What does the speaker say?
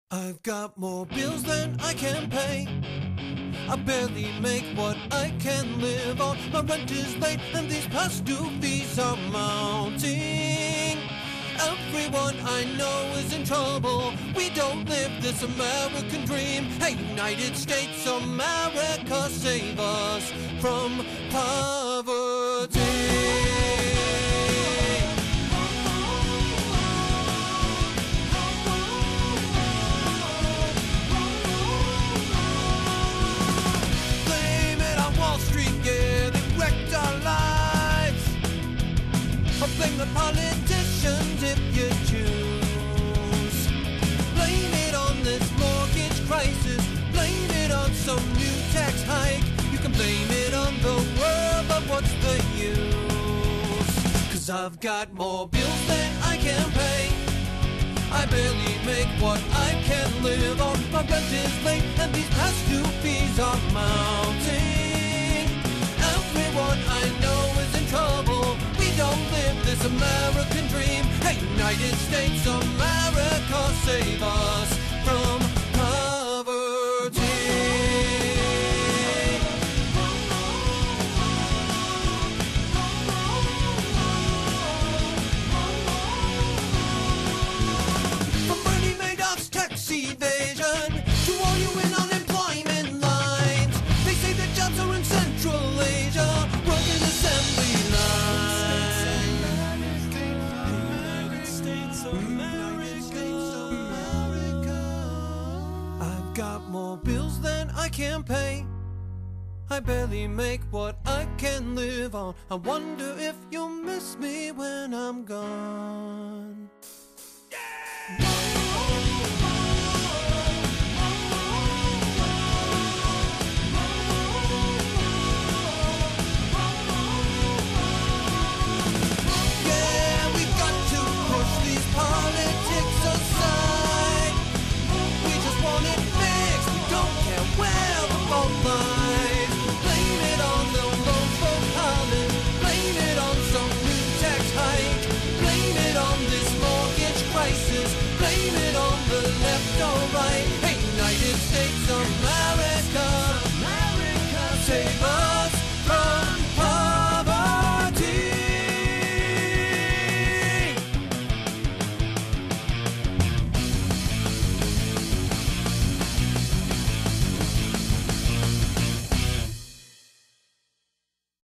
I've got more bills than I can pay. I barely make what I can live on. My rent is late and these past due fees are mounting. Everyone I know is in trouble. We don't live this American dream. Hey, United States, America, save us from poverty. Blame the politicians if you choose. Blame it on this mortgage crisis. Blame it on some new tax hike. You can blame it on the world, but what's the use? 'Cause I've got more bills than I can pay. I barely make what I can live on. My rent is late and these past due fees are mounting. Everyone I know is in trouble. Don't live this American dream. Hey, United States, America, save us from poverty. From Bernie Madoff's tax evasion to all you in unemployment lines, they say that jobs are in Central Asia, working assembly lines. Got more bills than I can pay. I barely make what I can live on. I wonder if you'll miss me when I'm gone.